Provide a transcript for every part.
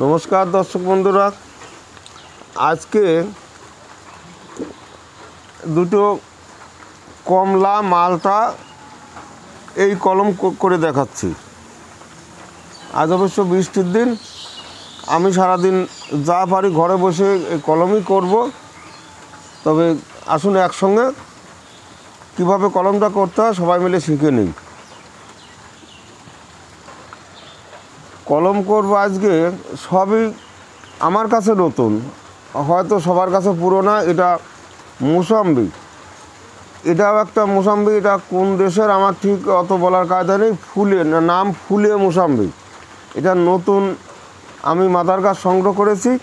নমস্কার দর্শক বন্ধুরা, আজকে দুটো কমলা মালটা এই কলম করে দেখাচ্ছি। আজ অবশ্য বৃষ্টির দিন, আমি সারাদিন যা পারি ঘরে বসে এই কলমই করব। তবে আসুন একসঙ্গে কীভাবে কলমটা করতে হয় সবাই মিলে শিখে নিই। কলম করব আজকে, সবই আমার কাছে নতুন, হয়তো সবার কাছে পুরোনো। এটা মুসাম্বি, এটাও একটা মুসাম্বি। এটা কোন দেশের আমার ঠিক অত বলার কায়দা নেই। নাম ফুলে মুসাম্বি। এটা নতুন আমি মাদার গাছ সংগ্রহ করেছি,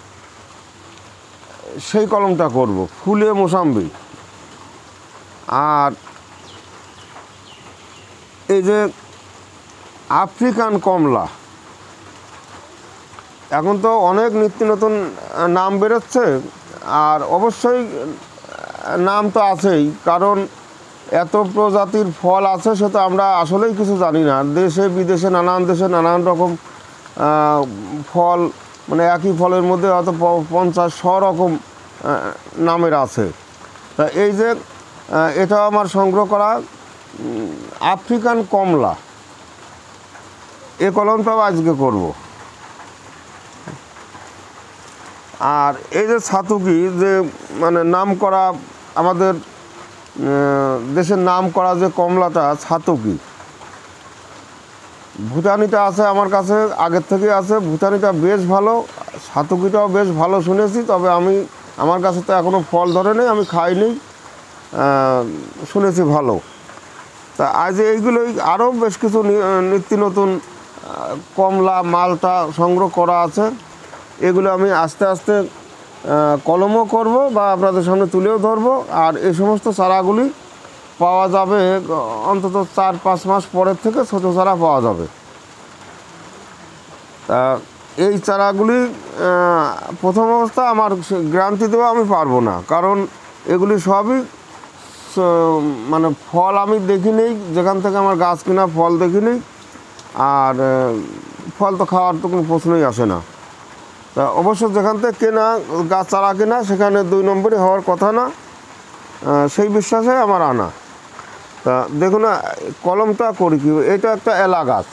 সেই কলমটা করব, ফুলে মুসাম্বি। আর এই যে আফ্রিকান কমলা, এখন তো অনেক নিত্য নতুন নাম বেরোচ্ছে। আর অবশ্যই নাম তো আছেই, কারণ এত প্রজাতির ফল আছে, সে তো আমরা আসলেই কিছু জানি না। দেশে বিদেশে নানান দেশে নানান রকম ফল, মানে একই ফলের মধ্যে হয়তো 50-100 রকম নামের আছে। তা এই যে এটা আমার সংগ্রহ করা আফ্রিকান কমলা, এ কলমটাও আজকে করব। আর এই যে ছাতুকি, যে মানে নাম করা, আমাদের দেশের নাম করা যে কমলাটা ছাতুকি, ভুটানিটা আছে আমার কাছে, আগের থেকে আছে। ভুটানিটা বেশ ভালো, ছাতুকিটাও বেশ ভালো শুনেছি। তবে আমার কাছে তো এখনও ফল ধরে নেই, আমি খাইনি, শুনেছি ভালো। তা আজ এইগুলোই, আরও বেশ কিছু নিত্য নতুন কমলা মালটা সংগ্রহ করা আছে। এগুলো আমি আস্তে আস্তে কলমও করব বা আপনাদের সামনে তুলেও ধরবো। আর এই সমস্ত চারাগুলি পাওয়া যাবে অন্তত 4-5 মাস পরের থেকে, ছোটো চারা পাওয়া যাবে। তা এই চারাগুলি প্রথম অবস্থা আমার গ্যারান্টি দেওয়া আমি পারবো না, কারণ এগুলি সবই মানে ফল আমি দেখিনি, যেখান থেকে আমার গাছ কিনা ফল দেখিনি। আর ফল তো খাওয়ার তো কোনো প্রশ্নই আসে না। তা অবশ্য যেখান থেকে কেনা গাছ চারা কেনা, সেখানে 2 নম্বরই হওয়ার কথা না, সেই বিশ্বাসে আমার আনা। তা দেখুন কলমটা করি কি। এটা একটা এলা গাছ।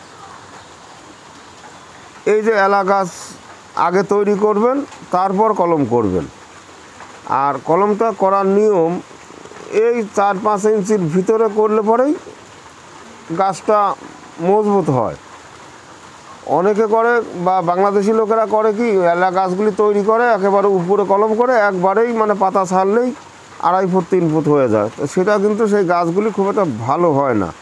এই যে এলা গাছ আগে তৈরি করবেন, তারপর কলম করবেন। আর কলমটা করার নিয়ম, এই 4-5 ইঞ্চির ভিতরে করলে পরেই গাছটা মজবুত হয়। অনেকে করে, বা বাংলাদেশি লোকেরা করে কি, এলা গাছগুলি তৈরি করে একেবারে উপরে কলম করে, একবারেই মানে পাতা ছাড়লেই 2.5 ফুট 3 ফুট হয়ে যায়। তো সেটা কিন্তু সেই গাছগুলি খুব একটা ভালো হয় না।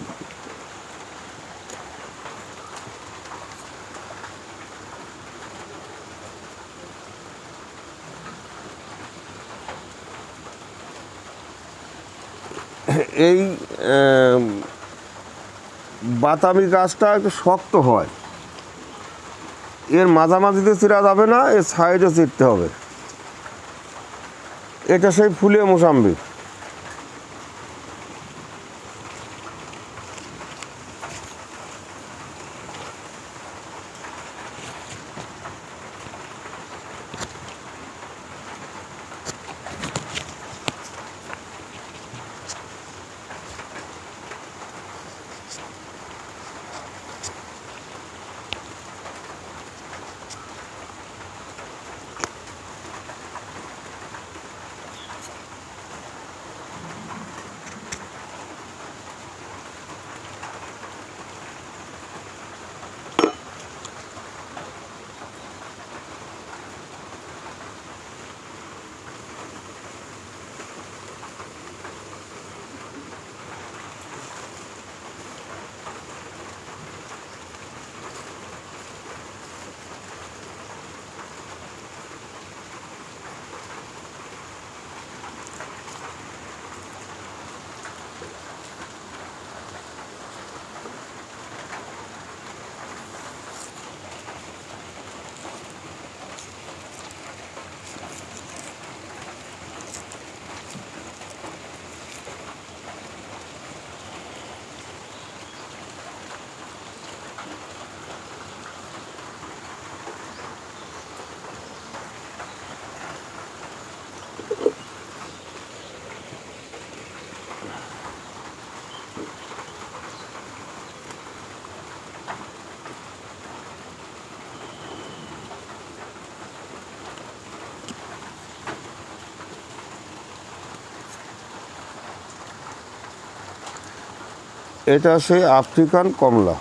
এই বাতাবি গাছটা একটু শক্ত হয়, এর মাঝামাঝিতে চিরা যাবে না, এর সাইডে চিরতে হবে। এটা সেই ফুলে মোসাম্বি। এটা সেই আফ্রিকান কমলা।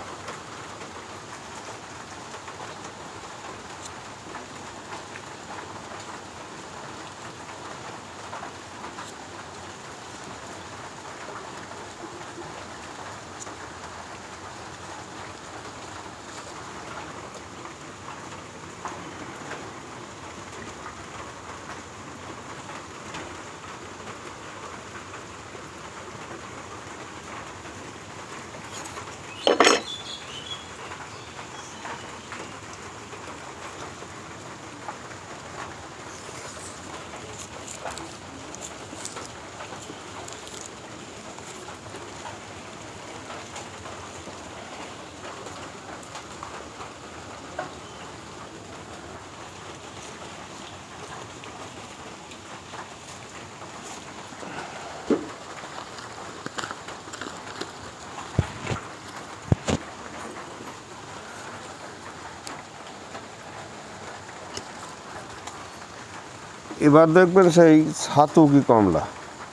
এবার দেখবেন সেই ছাতুকি কমলা।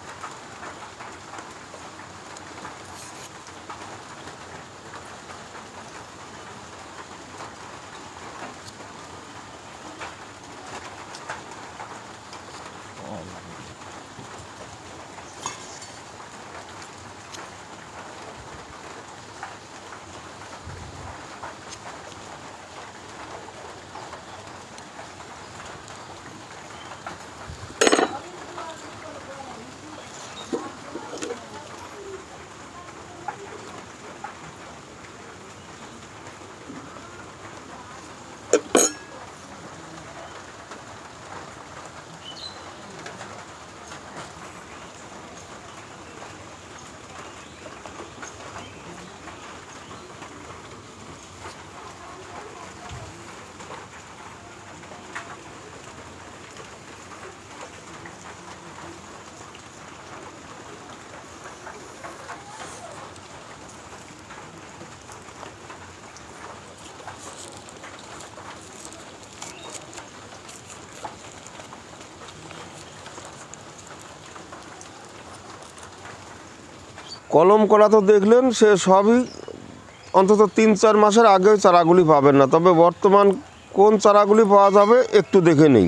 কলম করা তো দেখলেন, সে সবই অন্তত 3-4 মাসের আগে চারাগুলি পাবেন না। তবে বর্তমান কোন চারাগুলি পাওয়া যাবে একটু দেখে নেই।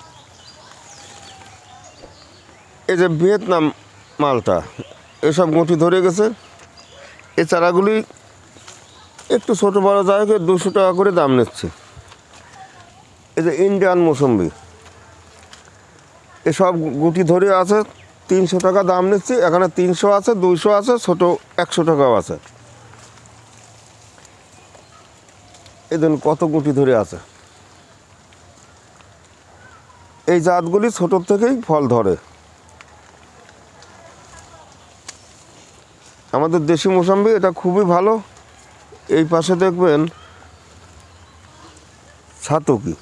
এই যে ভিয়েতনাম মালটা, এসব গুঁটি ধরে গেছে। এই চারাগুলি একটু ছোটো বড় জায়গায় 200 টাকা করে দাম নিচ্ছে। এই যে ইন্ডিয়ান মৌসুম্বি, এসব গুটি ধরে আছে, 300 টাকা দাম নিচ্ছে। এখানে 300 আছে, 200 আছে, ছোটো 100 টাকাও আছে। এই ধরুন কত গুটি ধরে আছে। এই জাতগুলি ছোটোর থেকেই ফল ধরে। আমাদের দেশি মৌসুম্বি এটা খুবই ভালো। এই পাশে দেখবেন ছাতকি,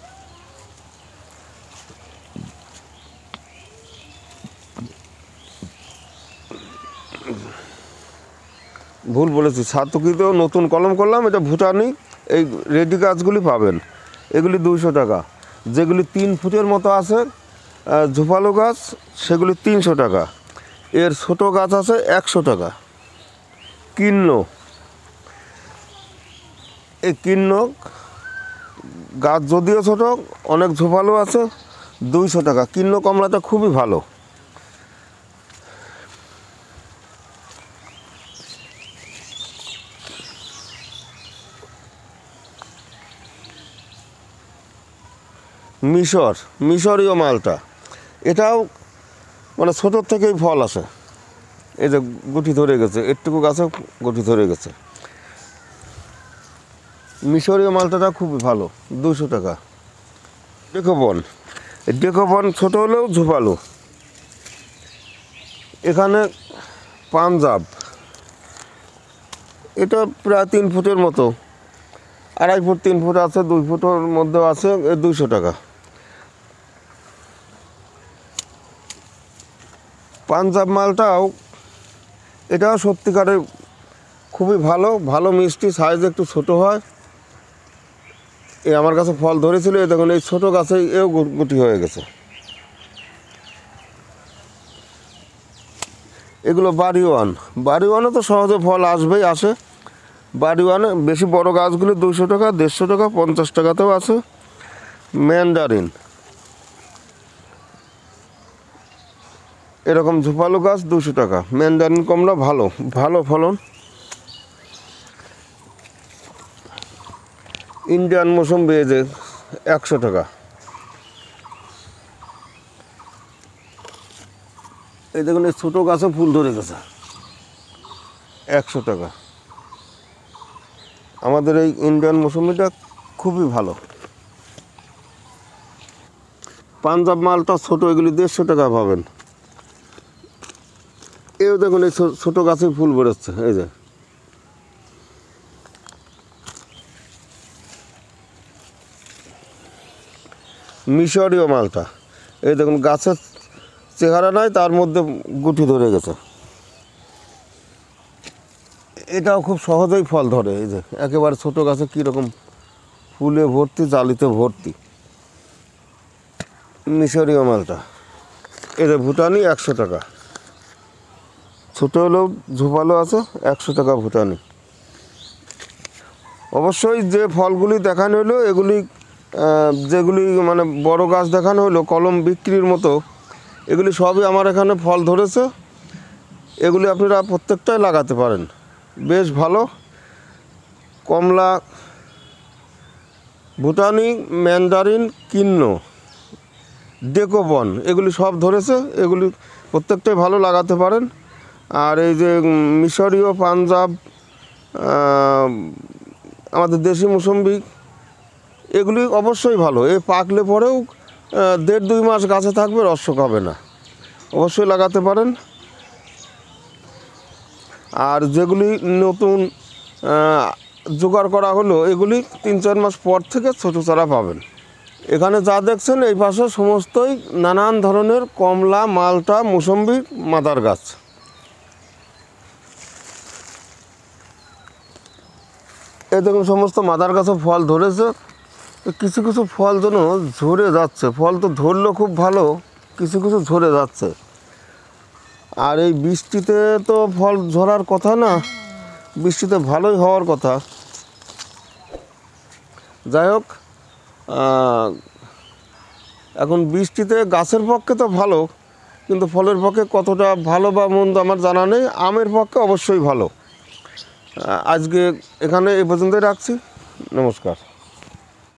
ভুল বলেছি, ছাতকিতেও নতুন কলম করলাম। এটা ভুটানি। এই রেডি গাছগুলি পাবেন, এগুলি 200 টাকা। যেগুলি 3 ফুটের মতো আছে ঝোপালো গাছ, সেগুলি 300 টাকা। এর ছোটো গাছ আছে 100 টাকা। কিন্ন, এই কিন্ন গাছ যদিও ছোটো, অনেক ঝোপালো আছে, 200 টাকা। কিন্ন কমলাটা খুবই ভালো। মিশরীয় মালটা, এটাও মানে ছোটোর থেকেই ফল আসে। এই যে গুটি ধরে গেছে, একটুকু গাছে গুটি ধরে গেছে। মিশরীয় মালটাটা খুবই ভালো, 200 টাকা। ডেকোবন ছোটো হলেও ঝোপালো। এখানে পাঞ্জাব, এটা প্রায় 3 ফুটের মতো, 2.5 ফুট 3 ফুট আছে, 2 ফুটের মধ্যে আছে, 200 টাকা। পাঞ্জাব মালটাও, এটাও সত্যিকারে খুবই ভালো, ভালো মিষ্টি, সাইজ একটু ছোটো হয়। এই আমার কাছে ফল ধরেছিল, এই দেখুন এই ছোটো গাছে এও গুটি হয়ে গেছে। এগুলো বাড়িওয়ান। বাড়িওয়ানে তো সহজে ফল আসবেই, আসে। বাড়িওয়ানে বেশি বড় গাছগুলো 200 টাকা, 150 টাকা, 50 টাকাতেও আছে। ম্যান্ডারিন এরকম ঝোপালো গাছ 200 টাকা। ম্যান্ডারিন কমলা ভালো, ভালো ফলন। ইন্ডিয়ান মৌসুম্বি এই যে 100 টাকা। এই দেখুন এই ছোটো গাছে ফুল ধরে গেছে, 100 টাকা। আমাদের এই ইন্ডিয়ান মৌসুমিটা খুবই ভালো। পাঞ্জাব মালটা ছোটো, এগুলি 150 টাকা পাবেন। এও দেখুন এই ছোটো গাছে ফুল বেরোচ্ছে, এই যে। মিশরীয় মালটা, এই দেখুন গাছের চেহারা নাই, তার মধ্যে গুটি ধরে গেছে। এটাও খুব সহজেই ফল ধরে, এই যে একেবারে ছোটো গাছে কীরকম ফুলে ভর্তি, জালিতে ভর্তি। মিশরীয় মালটা, এই যে ভুটানি 100 টাকা। ছোটো হলেও ঝোপালো আছে, 100 টাকা ভুটানি। অবশ্যই যে ফলগুলি দেখানো হলো এগুলি, যেগুলি মানে বড় গাছ দেখানো হলো কলম বিক্রির মতো, এগুলি সবই আমার এখানে ফল ধরেছে। এগুলি আপনারা প্রত্যেকটাই লাগাতে পারেন, বেশ ভালো। কমলা, ভুটানি, ম্যান্ডারিন, কিন্নো, ডেকোবন এগুলি সব ধরেছে। এগুলি প্রত্যেকটাই ভালো, লাগাতে পারেন। আর এই যে মিশরীয়, পাঞ্জাব, আমাদের দেশি মৌসুম্বি, এগুলি অবশ্যই ভালো। এ পাকলে পরেও 1.5-2 মাস গাছে থাকবে, রস হবে না। অবশ্যই লাগাতে পারেন। আর যেগুলি নতুন জোগাড় করা হলো, এগুলি 3-4 মাস পর থেকে ছোটো চারা পাবেন। এখানে যা দেখছেন এই পাশে সমস্তই নানান ধরনের কমলা, মালটা, মৌসুম্বি, মাদার গাছ। এই দেখুন সমস্ত মাদার গাছে ফল ধরেছে। কিছু কিছু ফল যেন ঝরে যাচ্ছে, ফল তো ধরলো খুব ভালো, কিছু কিছু ঝরে যাচ্ছে। আর এই বৃষ্টিতে তো ফল ঝরার কথা না, বৃষ্টিতে ভালোই হওয়ার কথা। যাই হোক, এখন বৃষ্টিতে গাছের পক্ষে তো ভালো, কিন্তু ফলের পক্ষে কতটা ভালো বা মন্দ আমার জানা নেই। আমের পক্ষে অবশ্যই ভালো। আজকে এখানে এই পর্যন্তই রাখছি। নমস্কার।